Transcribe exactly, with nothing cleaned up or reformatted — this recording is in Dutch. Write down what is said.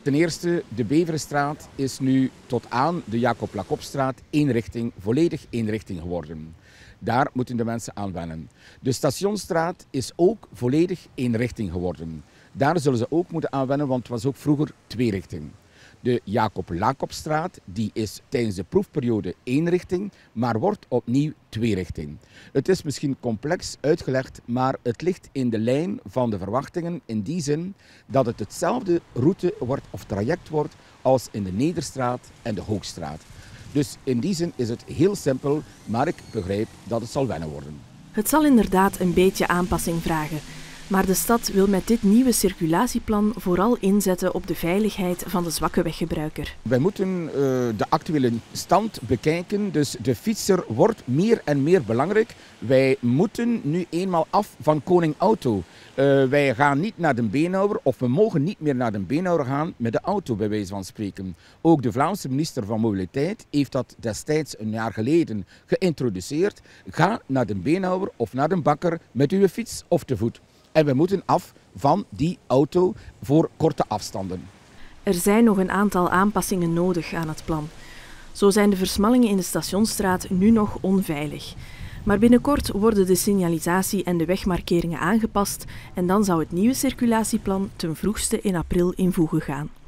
Ten eerste, de Beverenstraat is nu tot aan de Jacob Lacopstraat één richting, volledig één richting geworden. Daar moeten de mensen aan wennen. De Stationsstraat is ook volledig één richting geworden. Daar zullen ze ook moeten aan wennen, want het was ook vroeger twee richting. De Jacob Lacopstraat die is tijdens de proefperiode één richting, maar wordt opnieuw twee richting. Het is misschien complex uitgelegd, maar het ligt in de lijn van de verwachtingen in die zin dat het hetzelfde route wordt of traject wordt als in de Nederstraat en de Hoogstraat. Dus in die zin is het heel simpel, maar ik begrijp dat het zal wennen worden. Het zal inderdaad een beetje aanpassing vragen. Maar de stad wil met dit nieuwe circulatieplan vooral inzetten op de veiligheid van de zwakke weggebruiker. Wij moeten uh, de actuele stand bekijken, dus de fietser wordt meer en meer belangrijk. Wij moeten nu eenmaal af van Koning Auto. Uh, wij gaan niet naar de beenhouwer, of we mogen niet meer naar de beenhouwer gaan met de auto, bij wijze van spreken. Ook de Vlaamse minister van Mobiliteit heeft dat destijds een jaar geleden geïntroduceerd. Ga naar de beenhouwer of naar de bakker met uw fiets of te voet. En we moeten af van die auto voor korte afstanden. Er zijn nog een aantal aanpassingen nodig aan het plan. Zo zijn de versmallingen in de Stationsstraat nu nog onveilig. Maar binnenkort worden de signalisatie en de wegmarkeringen aangepast en dan zou het nieuwe circulatieplan ten vroegste in april in voege gaan.